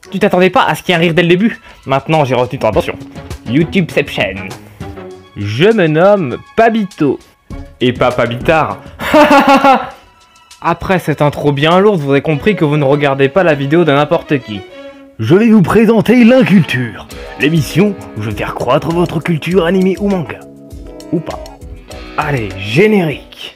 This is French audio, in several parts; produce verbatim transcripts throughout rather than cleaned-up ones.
Tu t'attendais pas à ce qu'il y ait un rire dès le début? Maintenant j'ai retenu ton attention. YouTubeception. Je me nomme Pabito. Et pas Pabitard. Après cette intro bien lourde, vous aurez compris que vous ne regardez pas la vidéo de n'importe qui. Je vais vous présenter l'Inculture, l'émission où je vais faire croître votre culture animée ou manga. Ou pas. Allez, générique.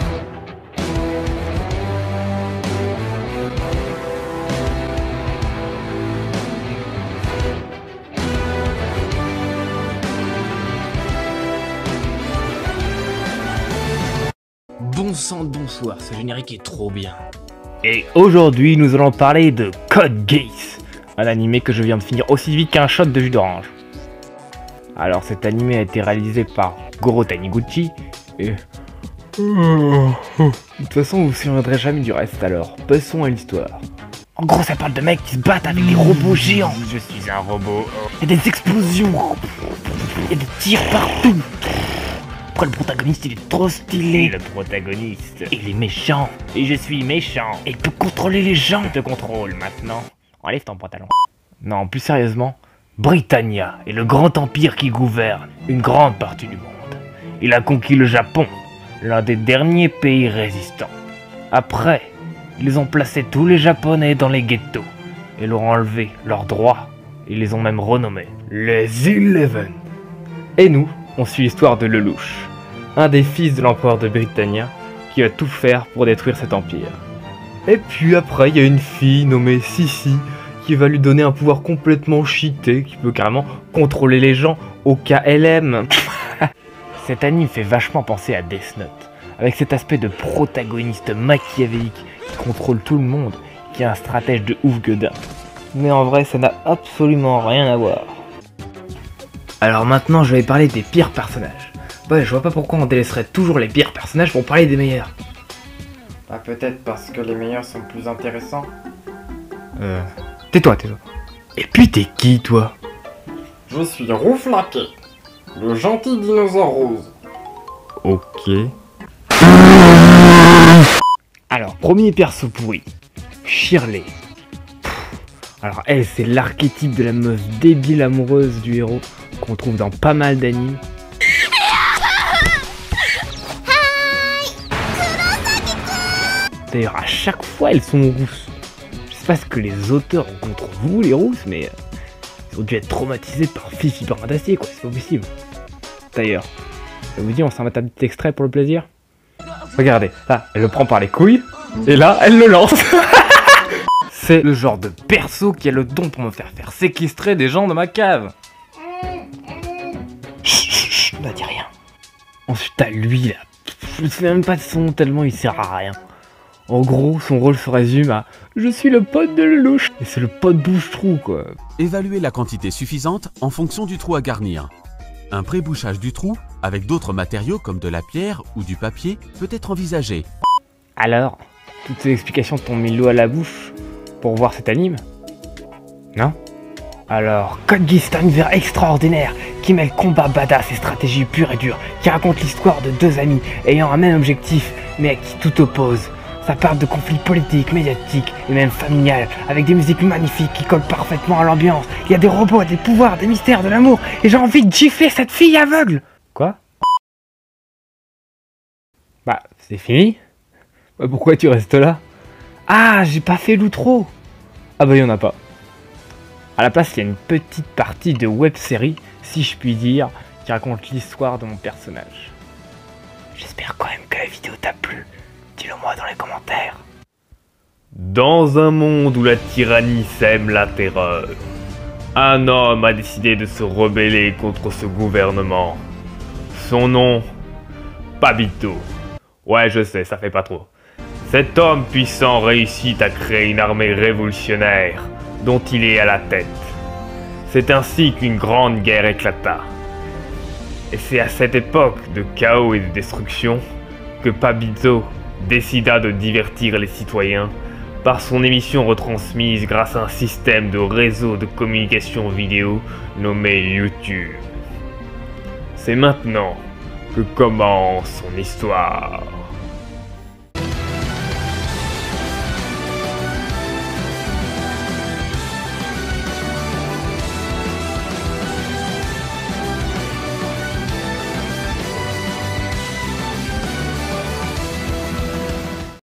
Bon sang de bonsoir, ce générique est trop bien. Et aujourd'hui, nous allons parler de Code Geass, un animé que je viens de finir aussi vite qu'un shot de jus d'orange. Alors cet animé a été réalisé par Goro Taniguchi et... De toute façon, vous ne vous souviendrez jamais du reste alors, passons à l'histoire. En gros, ça parle de mecs qui se battent avec des robots géants. Je suis un robot. Il y a des explosions. Il y a des tirs partout. Après, le protagoniste, il est trop stylé. Le protagoniste, il est méchant. Et je suis méchant. Et il peut contrôler les gens. Je te contrôle maintenant. Enlève ton pantalon. Non, plus sérieusement, Britannia est le grand empire qui gouverne une grande partie du monde. Il a conquis le Japon, l'un des derniers pays résistants. Après, ils ont placé tous les Japonais dans les ghettos et leur ont enlevé leurs droits. Ils les ont même renommés les Eleven. Et nous, on suit l'histoire de Lelouch, un des fils de l'empereur de Britannia qui va tout faire pour détruire cet empire. Et puis après, il y a une fille nommée Sissi qui va lui donner un pouvoir complètement cheaté, qui peut carrément contrôler les gens au K L M. Cet anime fait vachement penser à Death Note, avec cet aspect de protagoniste machiavélique qui contrôle tout le monde, qui est un stratège de ouf gueudin. Mais en vrai, ça n'a absolument rien à voir. Alors maintenant, je vais parler des pires personnages. Ouais, je vois pas pourquoi on délaisserait toujours les pires personnages pour parler des meilleurs. Bah peut-être parce que les meilleurs sont plus intéressants. Euh... Tais-toi, tais-toi. Et puis t'es qui, toi? Je suis Rouflaquet, le gentil dinosaure rose. Ok. Alors, premier perso pourri. Shirley. Pff. Alors elle, c'est l'archétype de la meuf débile amoureuse du héros qu'on trouve dans pas mal d'animes. D'ailleurs, à chaque fois, elles sont rousses. Je sais pas ce que les auteurs ont contre vous, les rousses, mais euh, ils ont dû être traumatisés par Fifi Paradasier, quoi, c'est pas possible. D'ailleurs, ça vous dit, on s'en met un petit extrait pour le plaisir? Regardez, là, elle le prend par les couilles, et là, elle le lance. C'est le genre de perso qui a le don pour me faire faire séquestrer des gens de ma cave. Chut, chut, chut, ne dis rien. Ensuite, t'as lui, là. Je ne sais même pas de son nom tellement il sert à rien. En gros, son rôle se résume à « Je suis le pote de Lelouch » et c'est le pote bouche-trou, quoi. Évaluer la quantité suffisante en fonction du trou à garnir. Un pré-bouchage du trou, avec d'autres matériaux comme de la pierre ou du papier, peut être envisagé. Alors, toutes ces explications t'ont mis l'eau à la bouche pour voir cet anime? Non? Alors, Code Geass est un univers extraordinaire qui mêle combat badass et stratégie pure et dure, qui raconte l'histoire de deux amis ayant un même objectif, mais à qui tout oppose. Ça parle de conflits politiques, médiatiques et même familiales, avec des musiques magnifiques qui collent parfaitement à l'ambiance. Il y a des robots, des pouvoirs, des mystères, de l'amour, et j'ai envie de gifler cette fille aveugle. Quoi? Bah, c'est fini? Bah, pourquoi tu restes là? Ah, j'ai pas fait l'outro. Ah bah, y en a pas. À la place, il y a une petite partie de web-série, si je puis dire, qui raconte l'histoire de mon personnage. J'espère quand même que la vidéo t'a plu. Dis-le moi dans les commentaires. Dans un monde où la tyrannie sème la terreur, un homme a décidé de se rebeller contre ce gouvernement. Son nom, Pabito. Ouais, je sais, ça fait pas trop. Cet homme puissant réussit à créer une armée révolutionnaire dont il est à la tête. C'est ainsi qu'une grande guerre éclata. Et c'est à cette époque de chaos et de destruction que Pabito décida de divertir les citoyens par son émission retransmise grâce à un système de réseau de communication vidéo nommé YouTube. C'est maintenant que commence son histoire.